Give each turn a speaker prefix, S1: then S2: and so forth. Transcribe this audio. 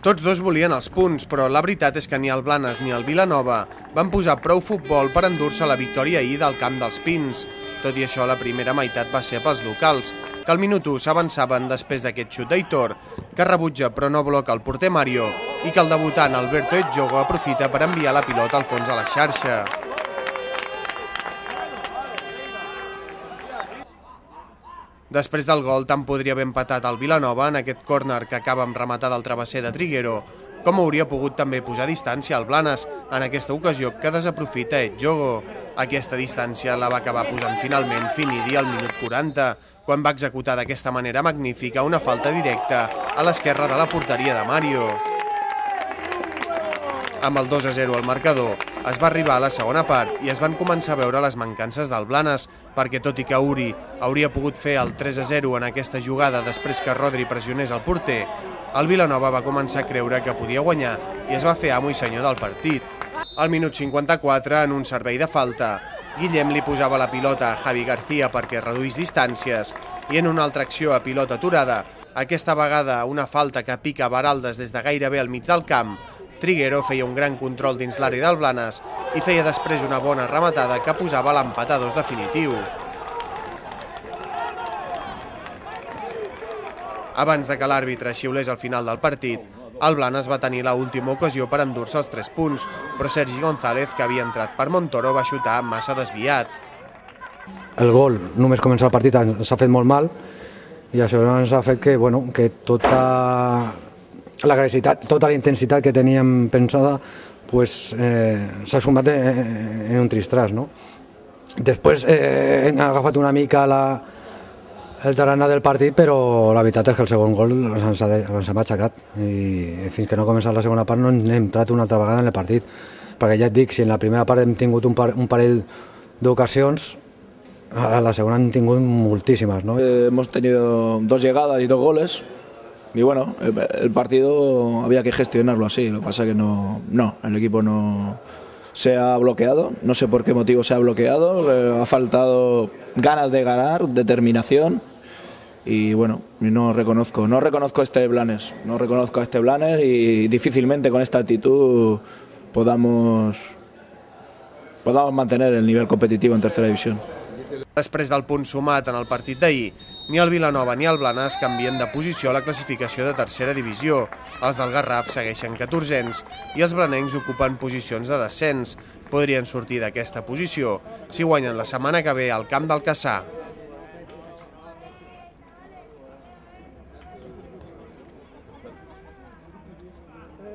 S1: Tots dos volien els punts, però la veritat és que ni el Blanes ni el Vilanova van posar prou futbol per endur-se la victòria ahir del camp dels Pins. Tot i això, la primera meitat va ser pels locals, que al minut 1 s'avançaven després d'aquest xut d'Aitor, que rebutja però no bloca el porter Mario, i que el debutant Alberto Edjogo aprofita per enviar la pilota al fons de la xarxa. Després del gol, tant podria haver empatat el Vilanova en aquest córner que acaba amb rematada al travesser de Triguero, com hauria pogut també posar distància al Blanes, en aquesta ocasió que desaprofita Edjogo. Aquesta distància la va acabar posant finalment Finidi al minut 40, quan va executar d'aquesta manera magnífica una falta directa a l'esquerra de la porteria de Mario. Amb el 2-0 al marcador, es va arribar a la segona part i es van començar a veure les mancances del Blanes, perquè tot i que Uri hauria pogut fer el 3-0 en aquesta jugada després que Rodri pressionés el porter, el Vilanova va començar a creure que podia guanyar i es va fer amo i senyor del partit. Al minut 54, en un servei de falta, Guillem li posava la pilota a Javi García perquè reduís distàncies i en una altra acció a pilota aturada, aquesta vegada una falta que pica Baraldes des de gairebé al mig del camp, Triguero feia un gran control dins l'àrea del Blanes i feia després una bona rematada que posava l'empat a 2 definitiu. Abans de que l'àrbitre xiulés al final del partit, el Blanes va tenir l'última ocasió per endur-se els 3 punts, però Sergi González, que havia entrat per Montoro, va xutar massa desviat.
S2: El gol, només començar el partit, ens ha fet molt mal i això ens ha fet que tota l'agressivitat, tota la intensitat que teníem pensada s'ha sumat en un tristràs, no? Després hem agafat una mica el tarannà del partit, però la veritat és que el segon gol ens ha matxacat i fins que no ha començat la segona part no hem entrat una altra vegada en el partit, perquè ja et dic, si en la primera part hem tingut un parell d'ocasions, a la segona hem tingut moltíssimas, ¿no?
S3: Hemos tenido 2 llegadas y 2 goles. Y bueno, el partido había que gestionarlo así, lo que pasa es que el equipo no se ha bloqueado, no sé por qué motivo se ha bloqueado, ha faltado ganas de ganar, determinación y bueno, no reconozco a este Blanes, y difícilmente con esta actitud podamos mantener el nivel competitivo en tercera división.
S1: Després del punt sumat en el partit d'ahir, ni el Vilanova ni el Blanes canvien de posició a la classificació de tercera divisió. Els del Garraf segueixen 14ens i els blanencs ocupen posicions de descens. Podrien sortir d'aquesta posició si guanyen la setmana que ve al camp del Cassà.